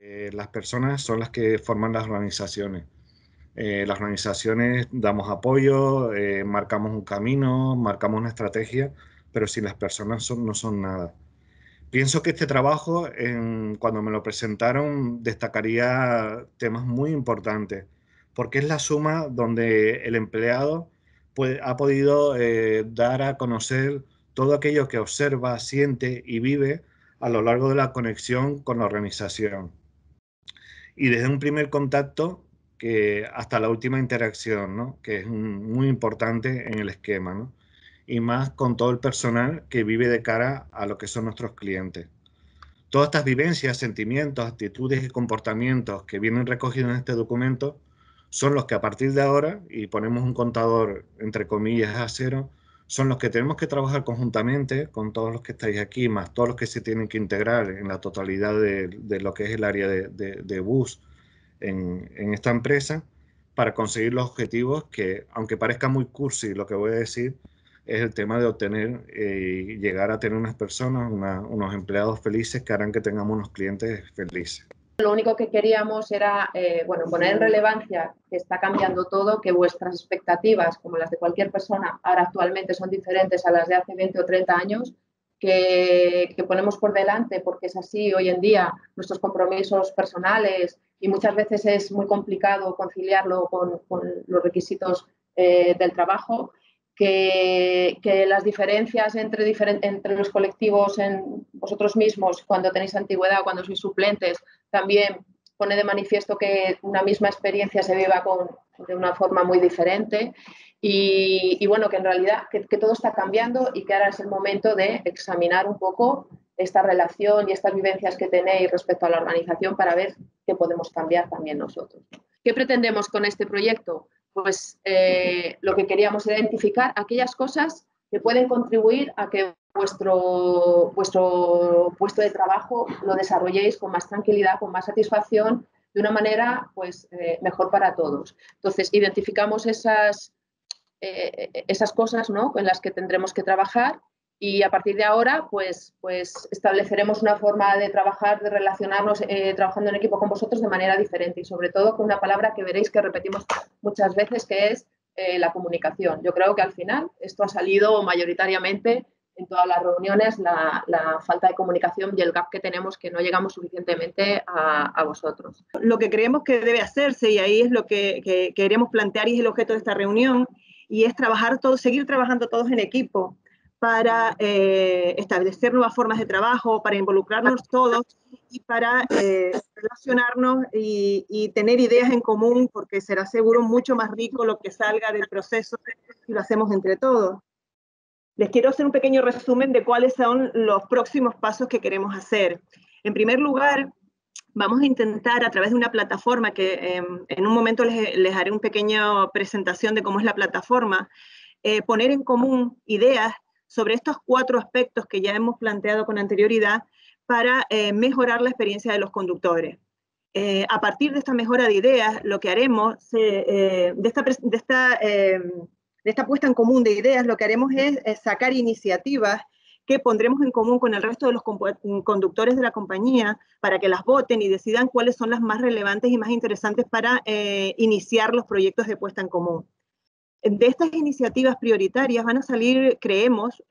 Las personas son las que forman las organizaciones. Las organizaciones damos apoyo, marcamos un camino, marcamos una estrategia, pero si las personas no son nada. Pienso que este trabajo, cuando me lo presentaron, destacaría temas muy importantes, porque es la suma donde el empleado ha podido dar a conocer todo aquello que observa, siente y vive a lo largo de la conexión con la organización. Y desde un primer contacto hasta la última interacción, ¿no? Que es muy importante en el esquema, ¿no? Y más con todo el personal que vive de cara a lo que son nuestros clientes. Todas estas vivencias, sentimientos, actitudes y comportamientos que vienen recogidos en este documento son los que a partir de ahora, y ponemos un contador entre comillas a cero, son los que tenemos que trabajar conjuntamente con todos los que estáis aquí, más todos los que se tienen que integrar en la totalidad de lo que es el área de BUS en esta empresa, para conseguir los objetivos que, aunque parezca muy cursi lo que voy a decir, es el tema de obtener y llegar a tener unas personas, unos empleados felices que harán que tengamos unos clientes felices. Lo único que queríamos era poner en relevancia que está cambiando todo, que vuestras expectativas, como las de cualquier persona, ahora actualmente son diferentes a las de hace 20 o 30 años, que ponemos por delante, porque es así hoy en día, nuestros compromisos personales, y muchas veces es muy complicado conciliarlo con los requisitos del trabajo. Que las diferencias entre los colectivos en vosotros mismos, cuando tenéis antigüedad, cuando sois suplentes, también pone de manifiesto que una misma experiencia se viva de una forma muy diferente y bueno, que en realidad que todo está cambiando y que ahora es el momento de examinar un poco esta relación y estas vivencias que tenéis respecto a la organización para ver qué podemos cambiar también nosotros. ¿Qué pretendemos con este proyecto? Pues lo que queríamos era identificar aquellas cosas que pueden contribuir a que vuestro puesto de trabajo lo desarrolléis con más tranquilidad, con más satisfacción, de una manera pues, mejor para todos. Entonces, identificamos esas cosas, ¿no?, en las que tendremos que trabajar y a partir de ahora pues estableceremos una forma de trabajar, de relacionarnos trabajando en equipo con vosotros de manera diferente y sobre todo con una palabra que veréis que repetimos muchas veces, que es la comunicación. Yo creo que al final esto ha salido mayoritariamente en todas las reuniones, la falta de comunicación y el gap que tenemos, que no llegamos suficientemente a vosotros. Lo que creemos que debe hacerse, y ahí es lo que queremos plantear y es el objeto de esta reunión, y es seguir trabajando todos en equipo para establecer nuevas formas de trabajo, para involucrarnos todos y para relacionarnos y tener ideas en común, porque será seguro mucho más rico lo que salga del proceso si lo hacemos entre todos. Les quiero hacer un pequeño resumen de cuáles son los próximos pasos que queremos hacer. En primer lugar, vamos a intentar a través de una plataforma que en un momento les haré una pequeña presentación de cómo es la plataforma, poner en común ideas sobre estos 4 aspectos que ya hemos planteado con anterioridad para mejorar la experiencia de los conductores. A partir de esta mejora de ideas, lo que haremos, de esta puesta en común de ideas, lo que haremos es sacar iniciativas que pondremos en común con el resto de los conductores de la compañía para que las voten y decidan cuáles son las más relevantes y más interesantes para iniciar los proyectos de puesta en común. De estas iniciativas prioritarias van a salir, creemos,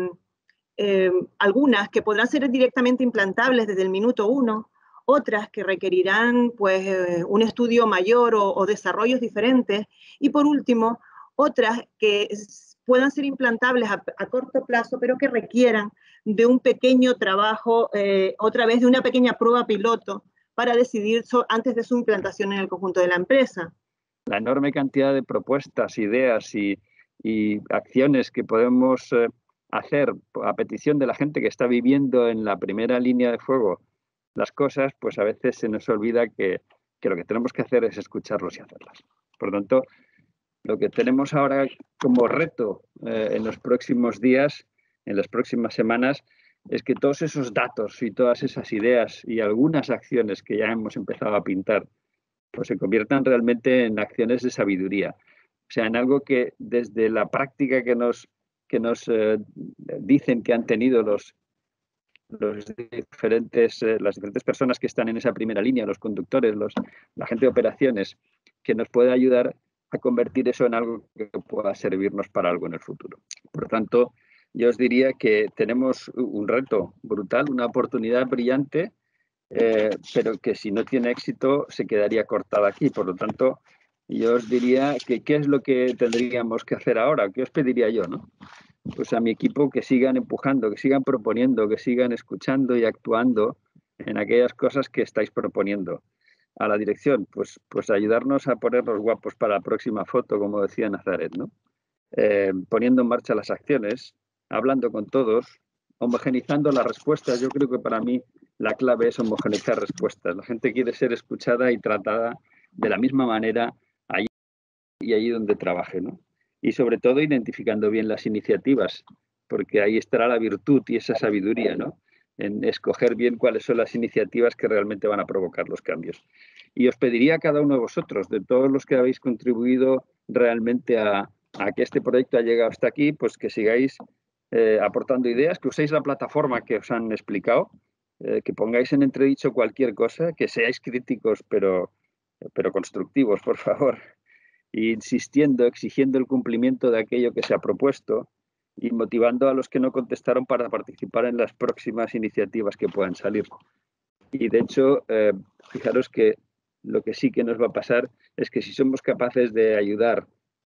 algunas que podrán ser directamente implantables desde el minuto 1, otras que requerirán pues, un estudio mayor o desarrollos diferentes, y por último, otras que puedan ser implantables a corto plazo, pero que requieran de un pequeño trabajo, otra vez de una pequeña prueba piloto, para decidir antes de su implantación en el conjunto de la empresa. La enorme cantidad de propuestas, ideas y acciones que podemos hacer a petición de la gente que está viviendo en la primera línea de fuego las cosas, pues a veces se nos olvida que lo que tenemos que hacer es escucharlos y hacerlas. Por lo tanto, lo que tenemos ahora como reto en los próximos días, en las próximas semanas, es que todos esos datos y todas esas ideas y algunas acciones que ya hemos empezado a pintar, pues se conviertan realmente en acciones de sabiduría. O sea, en algo que desde la práctica que nos dicen que han tenido las diferentes personas que están en esa primera línea, los conductores, la gente de operaciones, que nos puede ayudar a convertir eso en algo que pueda servirnos para algo en el futuro. Por tanto, yo os diría que tenemos un reto brutal, una oportunidad brillante, pero que si no tiene éxito se quedaría cortada aquí. Por lo tanto, yo os diría que ¿qué es lo que tendríamos que hacer ahora? ¿Qué os pediría yo, no? Pues a mi equipo que sigan empujando, que sigan proponiendo, que sigan escuchando y actuando en aquellas cosas que estáis proponiendo. A la dirección, pues ayudarnos a ponernos guapos para la próxima foto, como decía Nazaret, ¿no? Poniendo en marcha las acciones, hablando con todos, homogeneizando las respuestas. Yo creo que para mí la clave es homogeneizar respuestas. La gente quiere ser escuchada y tratada de la misma manera allí donde trabaje, ¿no? Y sobre todo identificando bien las iniciativas, porque ahí estará la virtud y esa sabiduría, ¿no? En escoger bien cuáles son las iniciativas que realmente van a provocar los cambios. Y os pediría a cada uno de vosotros, de todos los que habéis contribuido realmente a que este proyecto haya llegado hasta aquí, pues que sigáis aportando ideas, que uséis la plataforma que os han explicado, que pongáis en entredicho cualquier cosa, que seáis críticos, pero constructivos, por favor. Insistiendo, exigiendo el cumplimiento de aquello que se ha propuesto y motivando a los que no contestaron para participar en las próximas iniciativas que puedan salir. Y de hecho, fijaros que lo que sí que nos va a pasar es que si somos capaces de ayudar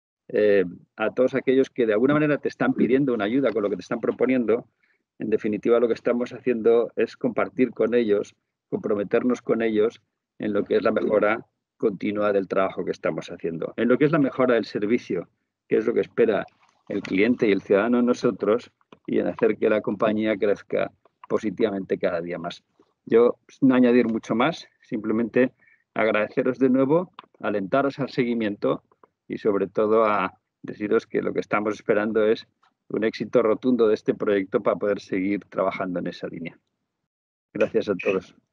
a todos aquellos que de alguna manera te están pidiendo una ayuda con lo que te están proponiendo, en definitiva lo que estamos haciendo es compartir con ellos, comprometernos con ellos en lo que es la mejora continua del trabajo que estamos haciendo, en lo que es la mejora del servicio, que es lo que espera el cliente y el ciudadano en nosotros, y en hacer que la compañía crezca positivamente cada día más. Yo no añadir mucho más, simplemente agradeceros de nuevo, alentaros al seguimiento y sobre todo a deciros que lo que estamos esperando es un éxito rotundo de este proyecto para poder seguir trabajando en esa línea. Gracias a todos.